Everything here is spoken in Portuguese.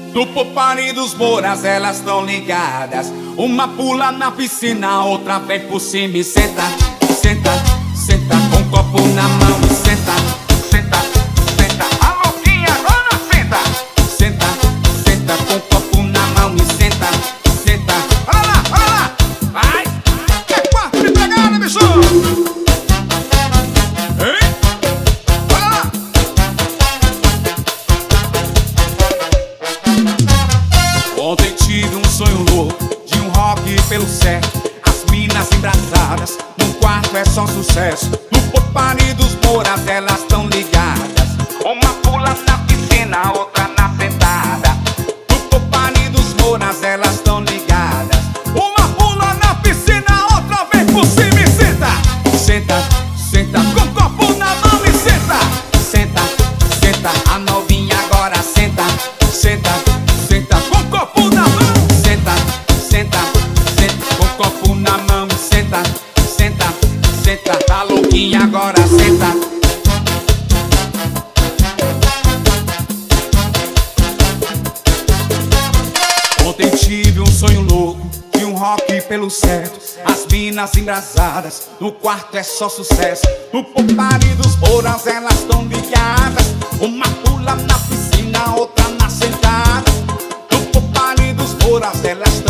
No Popari dos Moras elas tão ligadas. Uma pula na piscina, outra vem por cima e senta, senta, senta com um copo na mão e senta, senta, senta. A louquinha agora senta, senta, senta com um copo na mão e senta, senta. Olha lá, vai! É quarto de pegada, bicho! Hein? Olha lá! Ontem tive um sonho louco de um rock pelo certo. As minas embrasadas, num quarto é só sucesso. No Popari dos Moras elas tão ligadas. Uma pula na piscina, outra na sentada. No Popari dos Moras elas tão ligadas. Uma pula na piscina, outra vem por cima e senta. Senta, senta com o copo na mão e senta. Senta, senta, a novinha agora senta. Senta, senta com o copo na mão. Senta, senta, senta com o copo na mão e senta. Senta, senta, tá louquinha agora senta. Ontem tive um sonho louco de um rock pelo certo. As minas embrasadas, no quarto é só sucesso. No Popari dos Moras elas tão ligadas. Uma pula na piscina, outra na sentada. No Popari dos Moras elas tão